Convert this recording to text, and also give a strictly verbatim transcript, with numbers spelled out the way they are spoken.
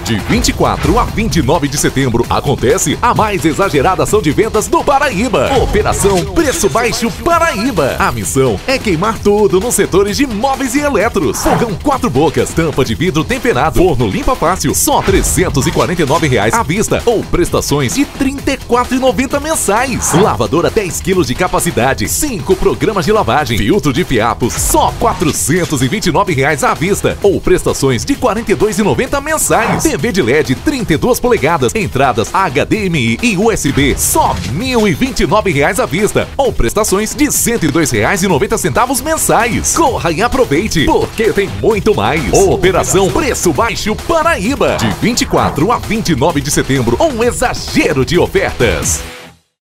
De vinte e quatro a vinte e nove de setembro acontece a mais exagerada ação de vendas do Paraíba. Operação Preço Baixo Paraíba. A missão é queimar tudo nos setores de móveis e eletros. Fogão quatro bocas, tampa de vidro temperado, forno limpa fácil, só trezentos e quarenta e nove reais à vista ou prestações de trinta e quatro reais e noventa centavos mensais. Lavadora dez quilos de capacidade, cinco programas de lavagem, filtro de fiapos, só quatrocentos e vinte e nove reais à vista ou prestações de quarenta e dois reais e noventa centavos mensais. T V de L E D trinta e duas polegadas, entradas H D M I e U S B, só mil e vinte e nove reais à vista ou prestações de cento e dois reais e noventa centavos mensais. Corra e aproveite, porque tem muito mais. Operação Preço Baixo Paraíba. De vinte e quatro a vinte e nove de setembro, um exagero de ofertas.